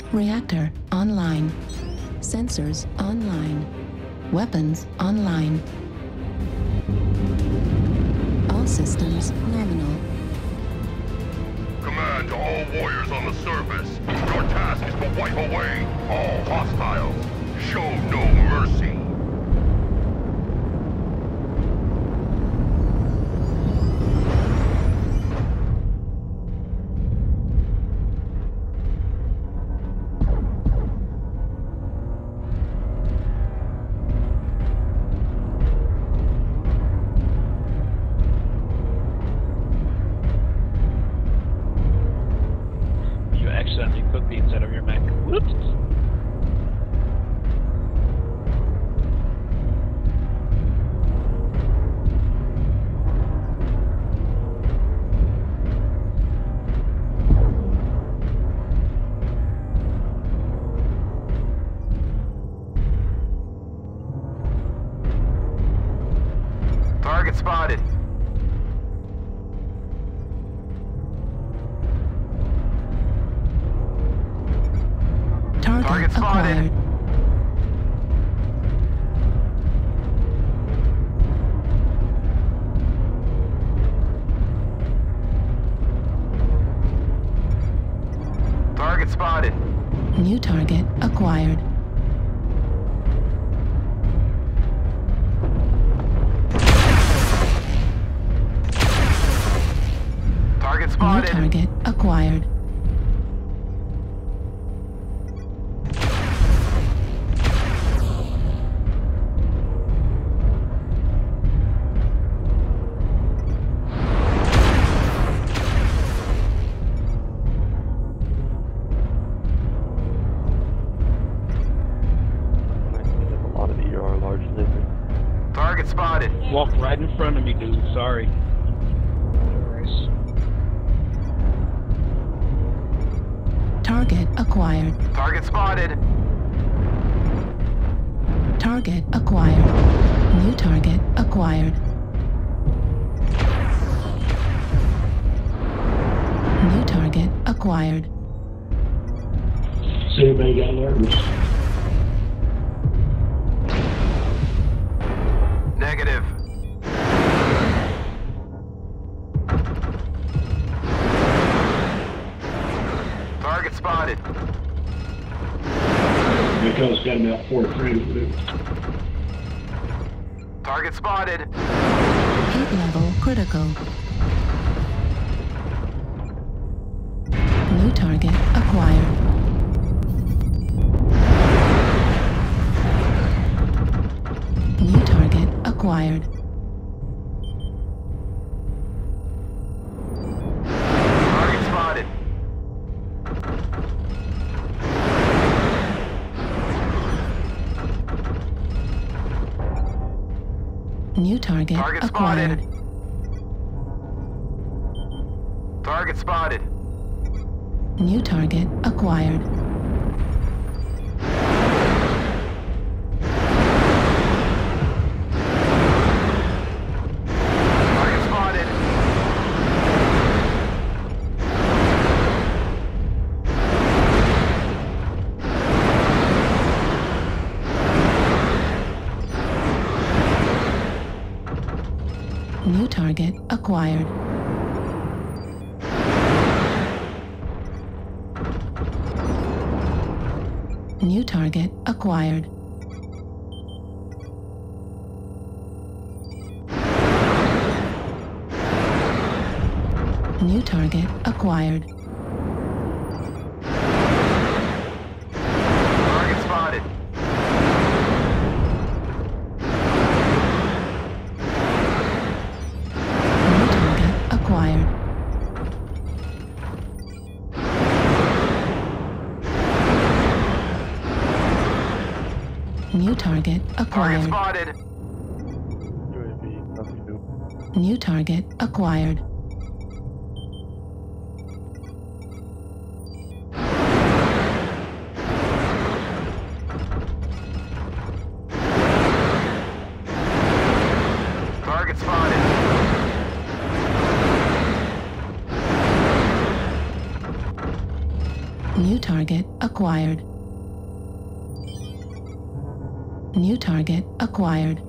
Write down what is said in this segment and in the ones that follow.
Reactor online. Sensors online. Weapons online. All systems nominal. Command to all warriors on the surface. Your task is to wipe away all hostiles. Show no mercy. Accidentally put the inside of your mech. Whoops. Target spotted. Target spotted. acquired. Target spotted. New target acquired. Target New spotted. target acquired. A lot of ER large lizard. Target spotted. Walked right in front of me, dude. Sorry. Target acquired. Target spotted. Target acquired. New target acquired. New target acquired. So anybody got alerts? Negative. Target spotted. Because got about 4 frames with it. Target spotted. Heat level critical. New target acquired. New target acquired. Target spotted. New target Target acquired. spotted. Target spotted. New target acquired. Target spotted. New target acquired. New target acquired. New target acquired. Target spotted. New target acquired. New target Target acquired. spotted. UAV, nothing new. New target acquired. Target spotted. New target acquired. New target acquired.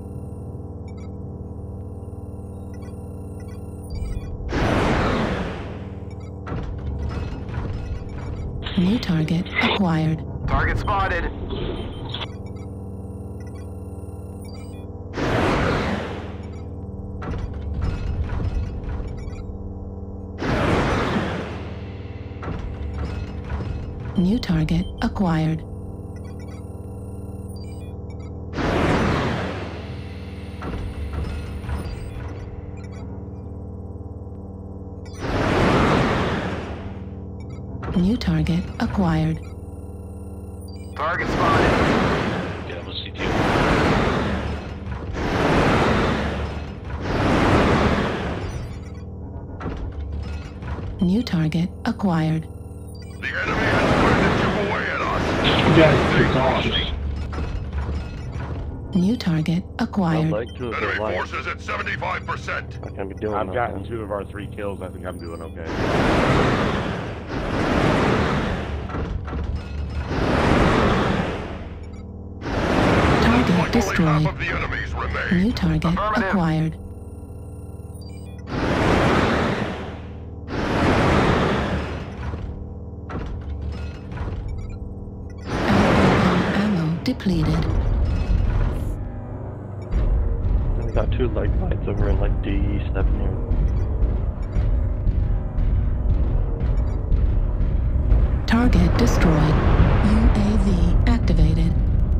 New target acquired. Target spotted. New target acquired. New target acquired. Target spotted. Get him a CT. New target acquired. The enemy has started to chip away at us. You guys are too cautious. New target I'd acquired. like to if Enemy they're light. forces at 75%. I can be doing I've that gotten then. 2 of our 3 kills. I think I'm doing okay. Target Like only half destroyed. of the enemies remain. New target Affirmative. acquired. Ammo depleted. And we got 2 light bites over in like DE7 here. Target destroyed. UAV activated.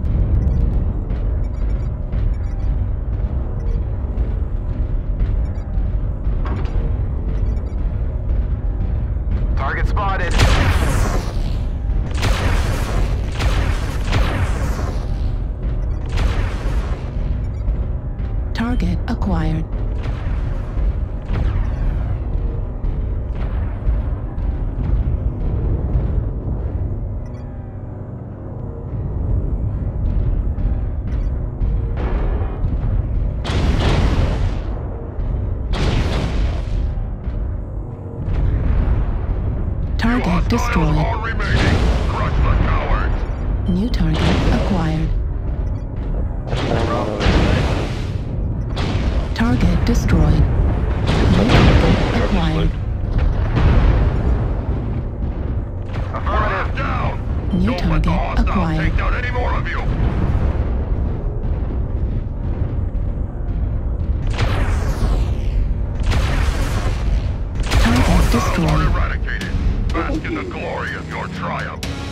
Target spotted. Target acquired. Target Hostiles destroyed. are remaining. Crush the cowards. New target acquired. Target destroyed. New target acquired. Affirmative. Down. New Don't let the target hostiles acquired. take down any more of you. Target Hostiles are destroyed. eradicated. Bask in the glory of your triumph.